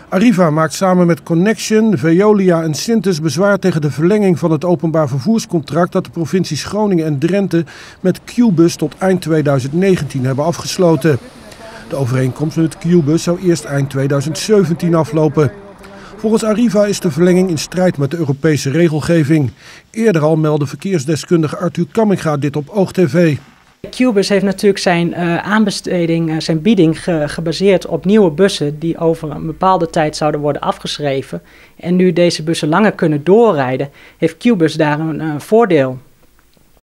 Arriva maakt samen met Connection, Veolia en Synthes bezwaar tegen de verlenging van het openbaar vervoerscontract dat de provincies Groningen en Drenthe met Qbus tot eind 2019 hebben afgesloten. De overeenkomst met Qbus zou eerst eind 2017 aflopen. Volgens Arriva is de verlenging in strijd met de Europese regelgeving. Eerder al meldde verkeersdeskundige Arthur Kamminga dit op OogTV. Qbus heeft natuurlijk zijn bieding gebaseerd op nieuwe bussen die over een bepaalde tijd zouden worden afgeschreven. En nu deze bussen langer kunnen doorrijden, heeft Qbus daar een voordeel.